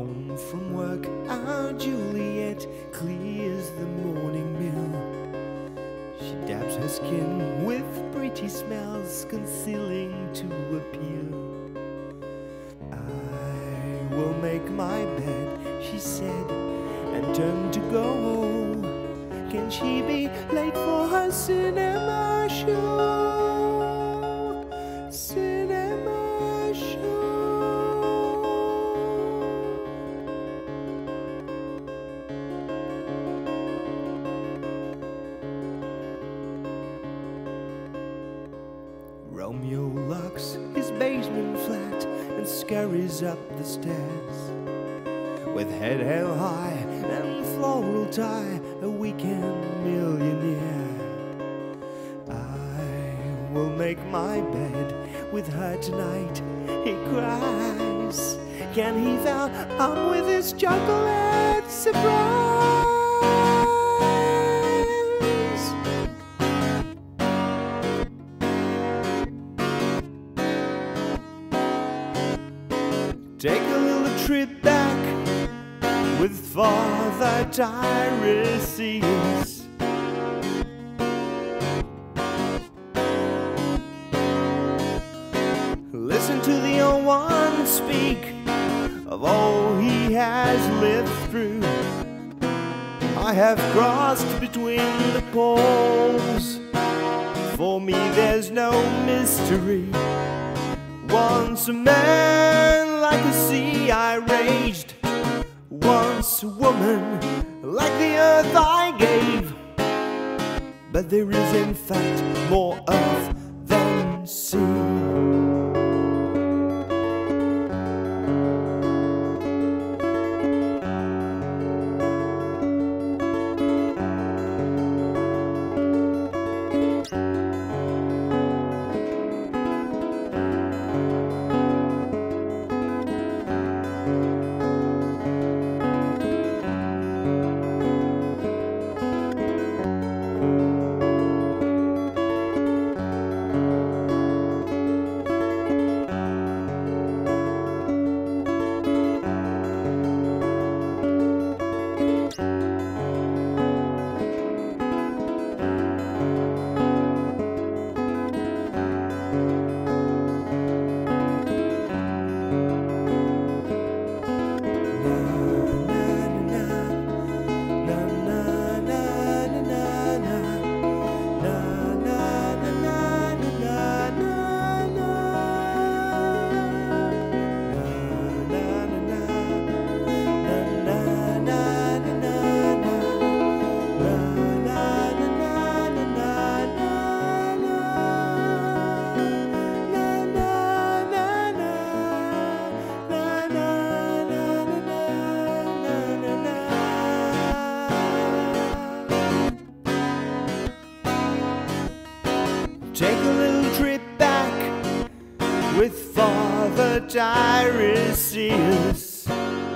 Home from work, our Juliet clears the morning meal. She dabs her skin with pretty smells, concealing to appeal. I will make my bed, she said, and turned to go. Can she be late for her cinema show? Cinema show. Romeo locks his basement flat and scurries up the stairs. With head held high and floral tie, a weekend millionaire. I will make my bed with her tonight, he cries. Can he foul up with his chocolate surprise? Take a little trip back with Father Tiresias. Listen to the old one speak of all he has lived through. I have crossed between the poles. For me there's no mystery. Once a man like the sea I raged. Once a woman like the earth I gave. But there is in fact more earth than sea. Take a little trip back with Father Tiresias.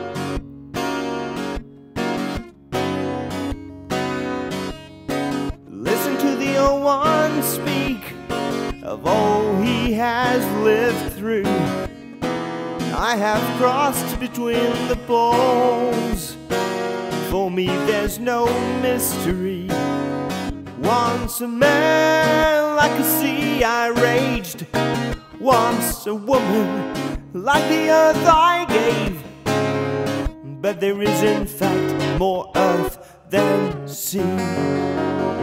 Listen to the old one speak of all he has lived through. I have crossed between the poles. For me there's no mystery. Once a man like a sea I raged. Once a woman like the earth I gave. But there is in fact more earth than sea.